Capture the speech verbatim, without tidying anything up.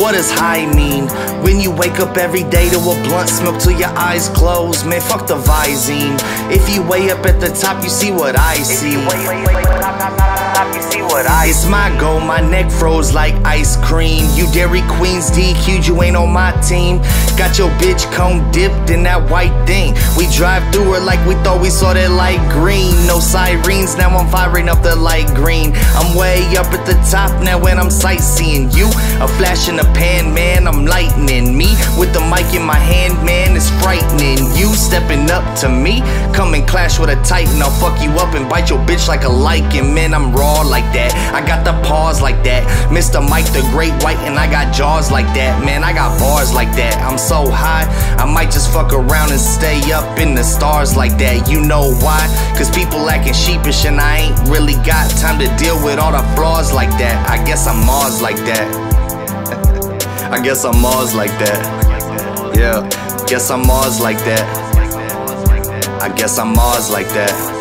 What does high mean? When you wake up every day to a blunt smoke till your eyes close. Man, fuck the Visine. If you way up at the top, you see what I see. It's my goal, my neck froze like ice cream. You Dairy Queens D Q'd, you ain't on my team. Got your bitch cone dipped in that white thing. We drive through her like we thought we saw that light green. No sirens, now I'm firing up the light green. I'm way up at the top now when I'm sightseeing. You a flash in the pan, man, I'm lightning. Me with the mic in my hand, man, it's frightening. You stepping up to me, come and clash with a titan. I'll fuck you up and bite your bitch like a lichen. Man, I'm raw like that, I got the paws like that. Mister Mike the Great White and I got jaws like that. Man, I got bars like that. I'm so high, I might just fuck around and stay up in the stars like that. You know why? Cause people acting sheepish and I ain't really got time to deal with all the flaws like that. I guess I'm Mars like that. I guess I'm Mars like that. Yeah, guess I'm Mars like that. I guess I'm Mars like that.